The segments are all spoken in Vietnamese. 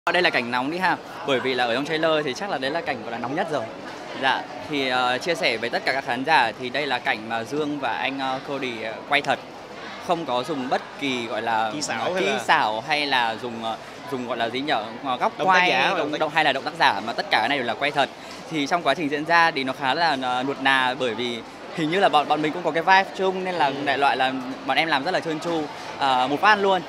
Đây là cảnh nóng đi ha, bởi vì là ở trong trailer thì chắc là đấy là cảnh gọi là nóng nhất rồi. Dạ, thì chia sẻ với tất cả các khán giả thì đây là cảnh mà Dương và anh Cody quay thật, không có dùng bất kỳ gọi là kỹ xảo hay là dùng gọi là gì nhở, góc quay hay là động tác giả, mà tất cả cái này đều là quay thật. Thì trong quá trình diễn ra thì nó khá là nuột nà, bởi vì hình như là bọn mình cũng có cái vibe chung, nên là đại loại là bọn em làm rất là trơn tru, một phát luôn.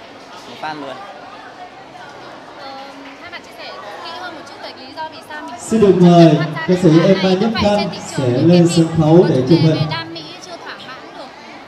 Xin được mời ca sĩ Emma Nhất Tâm sẽ lên sân khấu để chụp hình. Đam mỹ chưa thỏa mãn được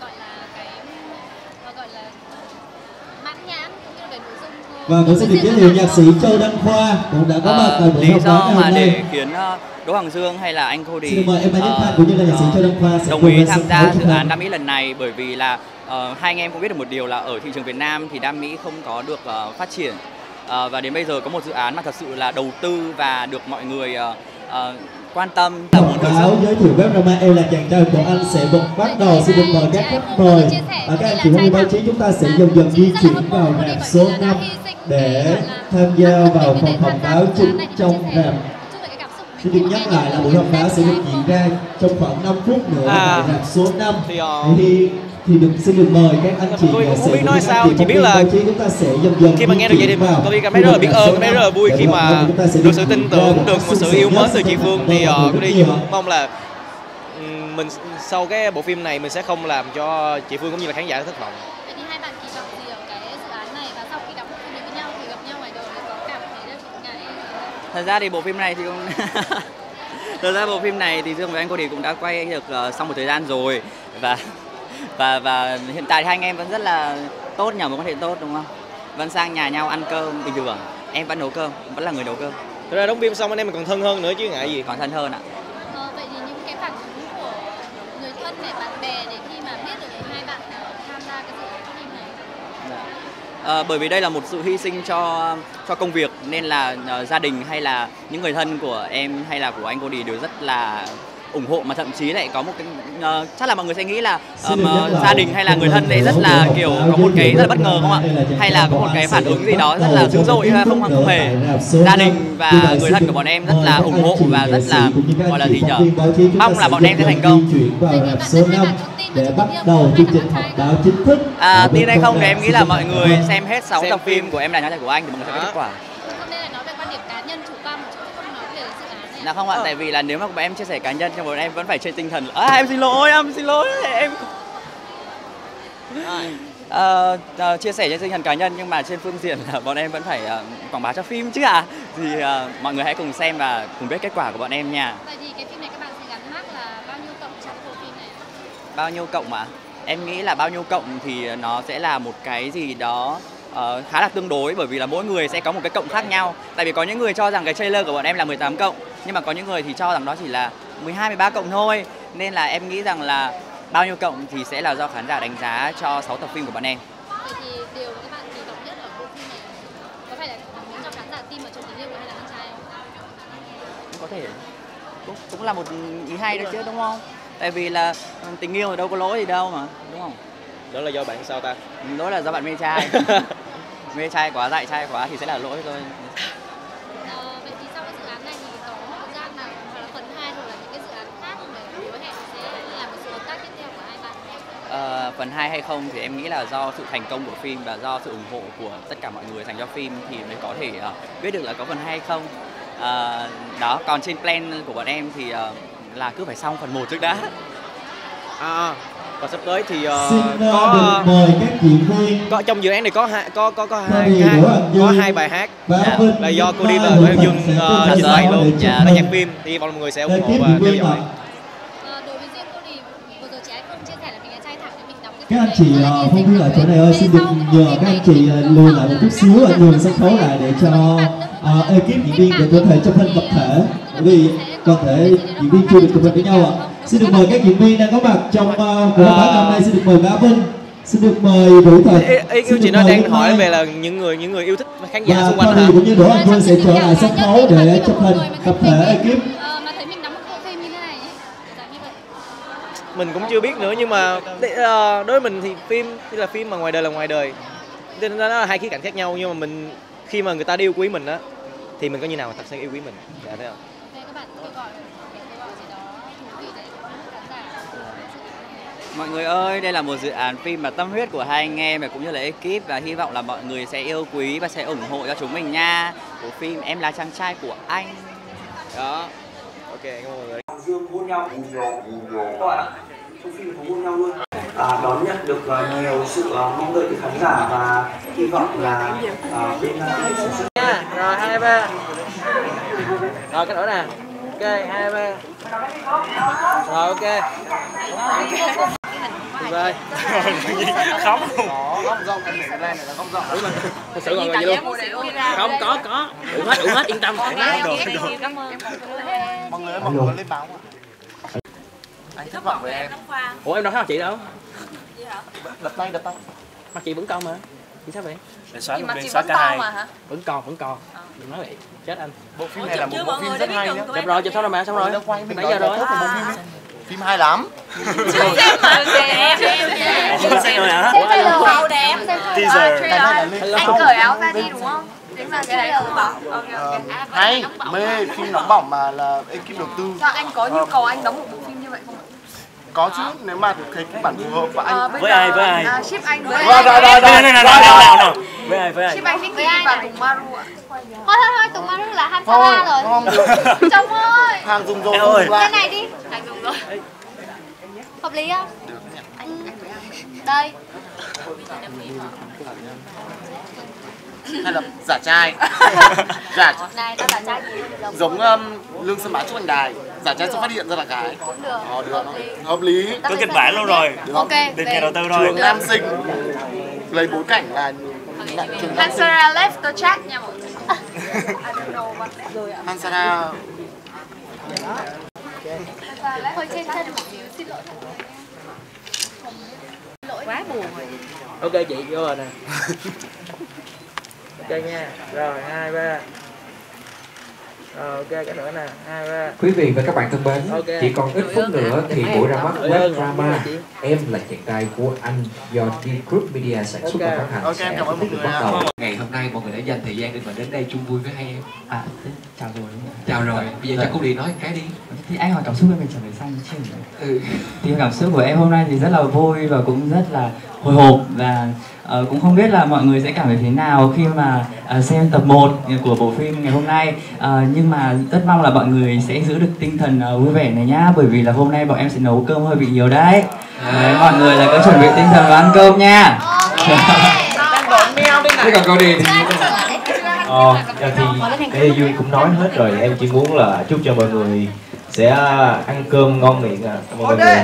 gọi là mãn nhãn cũng như về nội dung. Và cũng xin được giới thiệu nhạc sĩ Châu Đăng Khoa cũng đã có mặt tại buổi họp báo ngày hôm nay. Để khiến Đỗ Hoàng Dương hay là anh Cody xin được mời Emma Nhất Tâm cũng như là nhạc sĩ Châu Đăng Khoa sẽ đồng ý tham gia dự án đam mỹ lần này, bởi vì là hai anh em cũng biết được một điều là ở thị trường Việt Nam thì đam mỹ không có được phát triển. Và đến bây giờ có một dự án mà thật sự là đầu tư và được mọi người quan tâm. Quảng cáo giới thiệu web drama Em là chàng trai của anh sẽ bắt đầu. Xin được mời các khách mời và các anh chị phóng viên báo chí, chúng ta sẽ dần dần di chuyển vào rạp số 5 để tham gia vào phòng họp báo chính trong rạp. Xin được nhắc lại là buổi họp báo sẽ được diễn ra trong khoảng 5 phút nữa tại rạp số 5. Thì xin được mời các anh chị không biết nói sao, chỉ biết là chúng ta sẽ dần khi mà nghe được vậy thì tôi cảm thấy rất là biết ơn, cảm thấy rất là vui khi mà được sự tin tưởng, được một sự yêu mến từ chị Phương. Thì tôi đi mong là mình sau cái bộ phim này mình sẽ không làm cho chị Phương cũng như là khán giả thất vọng. Vậy thì hai bạn kỳ vọng gì ở cái dự án này, và sau khi đọc bộ phim với nhau thì gặp nhau ngoài đời có cảm thấy rất ngại? Thật ra thì bộ phim này thì cũng thật ra bộ phim này thì Dương và anh Cody cũng đã quay được xong một thời gian rồi, và hiện tại hai anh em vẫn rất là tốt, nhờ mối quan hệ tốt, đúng không? Vẫn sang nhà nhau ăn cơm bình thường. Em vẫn nấu cơm, vẫn là người nấu cơm. Thật ra đóng phim xong anh em mình còn thân hơn nữa chứ ngại gì. Còn thân hơn ạ. Vậy thì những cái phản ứng của người thân này, bạn bè để khi mà biết được hai bạn tham gia cái dự án phim này? Bởi vì đây là một sự hy sinh cho công việc, nên là gia đình hay là những người thân của em hay là của anh Cody đều rất là ủng hộ, mà thậm chí lại có một cái chắc là mọi người sẽ nghĩ là gia đình hay là người thân đấy rất là kiểu có một cái rất là bất ngờ, không ạ? Hay là có một cái phản ứng gì đó rất là dữ dội, hay không hề. Gia đình và người thân của bọn em rất là ủng hộ và rất là gọi là gì nhở, mong là bọn em sẽ thành công. Để bắt đầu chương trình họp báo chính thức. Tin hay không thì em nghĩ là mọi người xem hết 6 tập phim của Em Là Nhã Nhạc của Anh thì mọi người sẽ có kết quả. Không nên là nói về quan điểm cá nhân chủ quan một chút, không nói về dự án này. Là không ạ, tại vì là nếu mà bọn em chia sẻ cá nhân thì bọn em vẫn phải trên tinh thần em xin lỗi, em chia sẻ trên tinh thần cá nhân, nhưng mà trên phương diện là bọn em vẫn phải quảng bá cho phim chứ ạ. Thì mọi người hãy cùng xem và cùng biết kết quả của bọn em nha. Vậy thì cái phim này các bạn sẽ gắn mác là bao nhiêu cộng trong bộ phim này? Bao nhiêu cộng ạ? Em nghĩ là bao nhiêu cộng thì nó sẽ là một cái gì đó khá là tương đối, bởi vì là mỗi người sẽ có một cái cộng khác nhau. Tại vì có những người cho rằng cái trailer của bọn em là 18 cộng, nhưng mà có những người thì cho rằng đó chỉ là 12, 13 cộng thôi. Nên là em nghĩ rằng là bao nhiêu cộng thì sẽ là do khán giả đánh giá cho 6 tập phim của bọn em. Vậy thì điều các bạn kỳ vọng nhất ở bộ phim này có phải là muốn cho khán giả tin vào chuyện tình yêu của hai đàn trai không? Có thể cũng là một ý hay đó chứ, đúng không? Tại vì là tình yêu thì đâu có lỗi gì đâu mà, đúng không? Đó là do bạn sao ta? Đó là do bạn mê trai. Mê trai quá, dại trai quá thì sẽ là lỗi thôi. Vậy thì sau cái dự án này thì có một thời gian nào hoặc là phần 2 hoặc là những cái dự án khác để hứa hẹn sẽ làm một sự hợp tác tiếp theo của hai bạn? Phần 2 hay không thì em nghĩ là do sự thành công của phim và do sự ủng hộ của tất cả mọi người dành cho phim thì mới có thể biết được là có phần 2 hay không. Đó, còn trên plan của bọn em thì là cứ phải xong phần 1 trước đã. Còn sắp tới thì có mời các diễn viên. Có trong dự án này có hai bài hát là do cô đi lời của Dương trình bày luôn, là nhạc phim, thì mọi người sẽ ủng hộ và theo dõi. Đối với riêng Cody, vừa rồi chị ấy không chia sẻ là mình là trai thẳng để mình đóng các anh chị không khí ở chỗ này ơi, xin được nhờ các anh chị lùi lại một chút xíu, nhường sân khấu lại để cho ekip diễn viên để có thể chụp hình tập thể, bởi vì toàn thể diễn viên chưa được chụp hình với nhau ạ. Xin được mời các diễn viên đang có mặt trong buổi họp báo năm nay. Xin được mời Bá Vinh, xin được mời Vũ Thật. Ý của chị nói đang hỏi về là những người yêu thích khán giả xung quanh hả? Cũng như Đỗ Anh Vương sẽ trở lại sân khấu để chụp hình tập thể ekip. Mà thấy mình đóng một bộ phim như thế này, như vậy. Mình cũng chưa biết nữa, nhưng mà đối với mình thì phim chỉ là phim, mà ngoài đời là ngoài đời, nên nó là hai khía cạnh khác nhau. Nhưng mà mình khi mà người ta yêu quý mình á thì mình có như nào mà thật sự yêu quý mình. Dạ thế ạ. Các bạn kêu gọi gì đó thú vị để khán giả. Mọi người ơi, đây là một dự án phim mà tâm huyết của hai anh em và cũng như là ekip, và hy vọng là mọi người sẽ yêu quý và sẽ ủng hộ cho chúng mình nha. Của phim Em Là Chàng Trai Của Anh. Đó. Ok, cảm ơn mọi người. Dương hôn nhau. Các bạn ạ, trong phim có hôn nhau luôn. Đón nhận được nhiều sự mong đợi từ khán giả và hy vọng là bên Rồi 2 3. Rồi cái nữa nè. Ok 2 3. Rồi ok. Rồi. Khóc không? Khóc rộng anh này là không rộng. Thật sự mọi người vậy luôn. Không có. Đủ hết yên tâm. Cảm ơn. mọi người lên báo. Anh thất vọng với em. Ủa em đâu thấy mặt chị đâu? Đập tay. Mặt chị vẫn còn mà. Chị sao vậy? Để xóa một bên xóa cả hai. Vẫn còn. Đừng nói vậy. Chết anh. Bộ phim này là một bộ phim rất hay nhá. Đẹp rồi, chụp xong rồi mà, xong rồi. Nãy giờ rồi. Phim hay lắm. Xem mà đẹp. Xem rồi hả? Xem trailer màu đẹp. Teaser. Anh cởi áo ra đi đúng không? Chính là cái đấy không bảo. Hay, mê phim nóng bỏng mà là ekip đầu tư. Sao anh có nhu cầu anh đóng một bộ phim như vậy không? Có chứ, nếu mà thấy cái bản phù hợp và anh Với ai? Ship anh với rồi. Với ai? Ship anh Vicky và Tùng Maru ạ. Thôi, Tùng Maru là Han Sala rồi. Không được. Chồng ơi. Hàng dùng rồi. Cái này đi. Hàng dùng rồi. Hợp lý không? Được nhỉ. Đây. Hay là giả trai. Này, tao giả trai gì giống Lương Sơn Bá Trúc Anh Đài. Giả trai sẽ phát hiện ra là cái. cũng được. Được. Hợp lý. Có kịch bản luôn rồi. Ok. Tiền nhà đầu tư rồi. Trường nam sinh. Lấy bối cảnh là trường nam sinh. Hansara left the chat nha mọi người. Hansara. Thôi trên chân một xíu, xin lỗi. Quá buồn rồi. Ok chị vô rồi nè. Ok nha. Rồi 2 3. Rồi ok cái nữa nè. 2 3. Quý vị và các bạn thân mến, Okay. chỉ còn ít phút nữa thì buổi ra mắt web drama Em Là Chàng Trai Của Anh do D Group Media sản xuất và phát hành sẽ chính thức được bắt đầu. Ngày hôm nay mọi người đã dành thời gian để mà đến đây chung vui với hai em. Chào rồi. Chào rồi, bây giờ cho cô đi nói một cái đi. Thì anh hỏi cảm xúc của mình trả lời xong chứ. Thì cảm xúc của em hôm nay thì rất là vui và cũng rất là hồi hộp, và cũng không biết là mọi người sẽ cảm thấy thế nào khi mà xem tập 1 của bộ phim ngày hôm nay, nhưng mà rất mong là mọi người sẽ giữ được tinh thần vui vẻ này nhá, bởi vì là hôm nay bọn em sẽ nấu cơm hơi bị nhiều đấy. Đấy, mọi người là có chuẩn bị tinh thần và ăn cơm nha. Thế còn cô đi thì thì đây Duy cũng nói hết rồi, em chỉ muốn là chúc cho mọi người sẽ ăn cơm ngon miệng. Cảm ơn mọi người.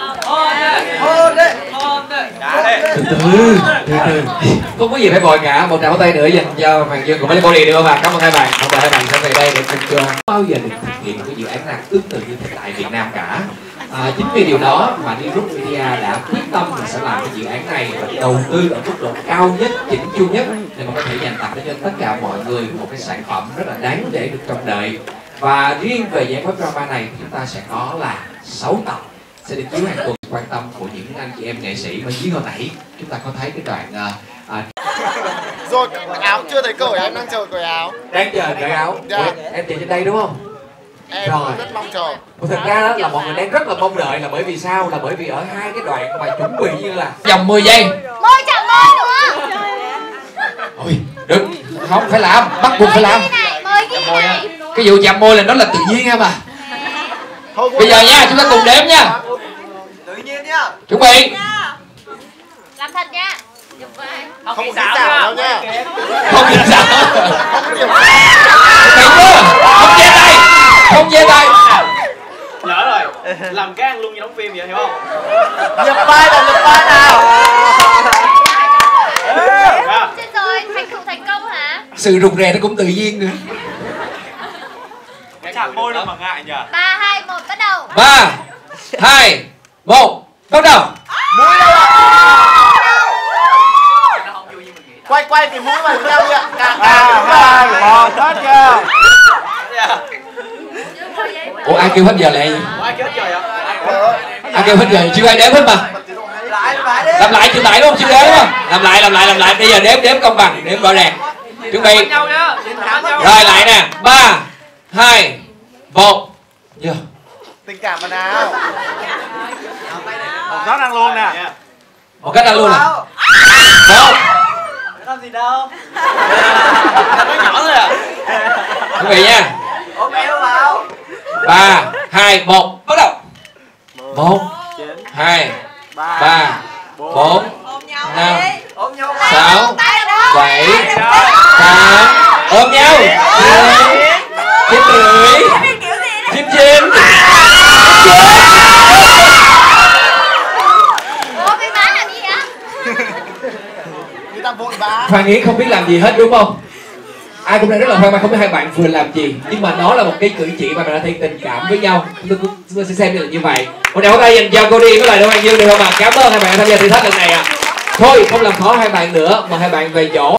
từ từ không có gì phải vội cả. Một tràng pháo tay nữa dành cho Hoàng Dương cùng với cô đi được không ạ? Cảm ơn hai bạn. Mời hai bạn sẽ về đây để cùng cho bao giờ được thực hiện một cái dự án nào tương tự như thế tại Việt Nam cả. Chính vì điều đó mà D Group Media đã quyết tâm là sẽ làm cái dự án này và đầu tư ở mức độ cao nhất, chỉnh chu nhất để mà có thể dành tặng cho tất cả mọi người một cái sản phẩm rất là đáng để được trông đợi. Và riêng về giải pháp drama này chúng ta sẽ có là 6 tập sẽ được chiếu hàng tuần. Quan tâm của những anh chị em nghệ sĩ mà dưới hồi nãy chúng ta có thấy cái đoạn Rồi áo chưa thấy cởi, em đang chờ cởi áo. đang chờ cởi áo. Ủa, em chờ trên đây đúng không? Em rồi rất mong chờ. Thực ra đó là mọi người đang rất là mong đợi, là bởi vì sao? Là bởi vì ở hai cái đoạn mà chuẩn bị như là vòng 10 giây. Môi chạm môi nữa. Ôi, đừng, không phải làm, bắt buộc phải làm. Môi ghi này. Cái vụ chạm môi là nó là tự nhiên em à. Bây giờ nha, chúng ta cùng đếm nha. Tự nhiên nhá. Chuẩn bị. Làm thật nha. Không có xảo đâu nha. Không được sao. Không có điểm. Không chia tay. Không chia tay. Lỡ rồi. Làm cái ăn luôn như đóng phim vậy hiểu không? Nhập vai nào. Chết rồi, thành công hả? Sự rụt rè nó cũng tự nhiên nữa. Cái chạm môi đâu mà ngại nhỉ? 3, 2, 1 bắt đầu. 3, 2, 1 bắt đầu. Mũi đâu ạ? Quay cái mũi vào theo đi ạ. Càng hết chưa? Ủa ai kêu hết giờ lại vậy? Ai kêu hết giờ vậy? Ai kêu hết giờ? Chưa ai đếm hết mà. Làm lại chữ lại đúng không? Chữ đếm đúng không? Làm lại. Bây giờ đếm công bằng, đếm rõ ràng. Chuẩn bị. Rồi lại nè. 3, 2, 1. Vô. Tình cảm mà nào. Một phát đang luôn nè. Một cách đang luôn nè. 1. Làm gì đâu. Nó nhỏ thôi à. Chuẩn bị nha. 3, 2, 1. Bắt đầu. 1, 2, 3, 4, 5, 6, 7, 8. Ôm nhau. 9 rưỡi. 9. Ủa cái má làm gì hả? Người ta vội vã. Hoàng Yến không biết làm gì hết đúng không? Ai cũng đang rất là hoang mang không biết hai bạn vừa làm gì, nhưng mà nó là một cái cử chỉ mà bạn đã thể tình cảm với nhau. Chúng tôi sẽ xem như vậy. Một tràng pháo tay dành cho Cody với lại Đỗ Hoàng Dương được không ạ? Cảm ơn hai bạn tham gia thử thách lần này ạ. Thôi không làm khó hai bạn nữa, mời hai bạn về chỗ.